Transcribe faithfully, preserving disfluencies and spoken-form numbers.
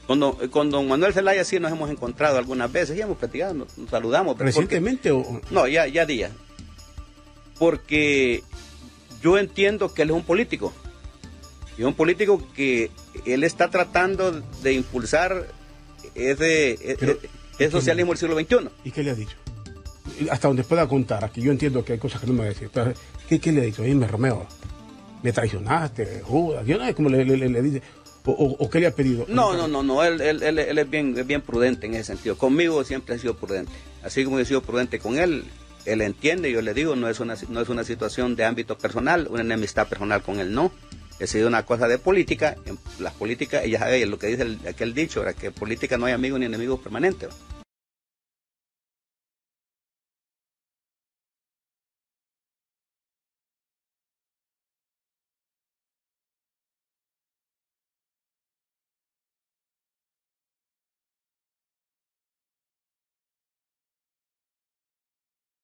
Con don, con don Manuel Zelaya sí nos hemos encontrado algunas veces y hemos platicado, nos, nos saludamos. ¿Recientemente porque, o...? No, ya, ya días. Porque yo entiendo que él es un político. Y un político que él está tratando de impulsar ese, Pero, ese socialismo del siglo veintiuno. ¿Y qué le ha dicho? Hasta donde pueda contar, aquí yo entiendo que hay cosas que no me va a decir. ¿Qué, qué le ha dicho? Dime, Romeo, me traicionaste, Judas, yo no sé cómo le, le, le, le dice... O, o, ¿O qué le ha pedido? No, no, no, no. Él, él, él, él es, bien, es bien prudente en ese sentido. Conmigo siempre ha sido prudente. Así como he sido prudente con él, él entiende, yo le digo, no es una, no es una situación de ámbito personal, una enemistad personal con él, no. Ha sido una cosa de política. En las políticas, ella sabe lo que dice el, aquel dicho, era que en política no hay amigos ni enemigos permanentes.